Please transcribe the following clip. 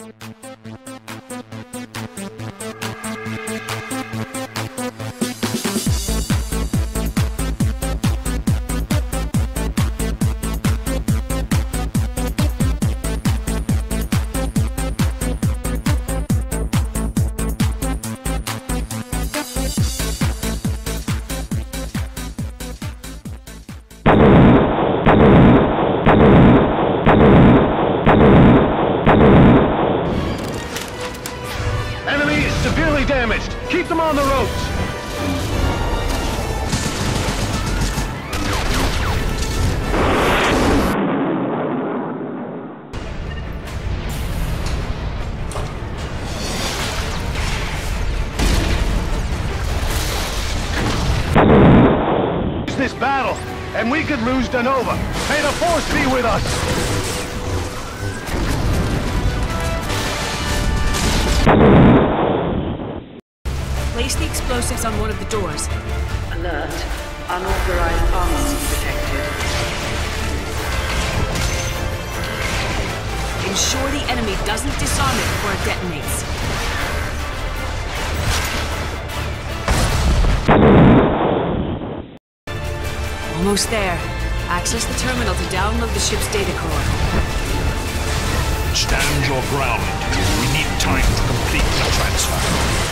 Severely damaged. Keep them on the ropes. This battle, and we could lose Denova. May the Force be with us. Place the explosives on one of the doors. Alert. Unauthorized arms detected. Ensure the enemy doesn't disarm it before it detonates. Almost there. Access the terminal to download the ship's data core. Stand your ground. We need time to complete the transfer.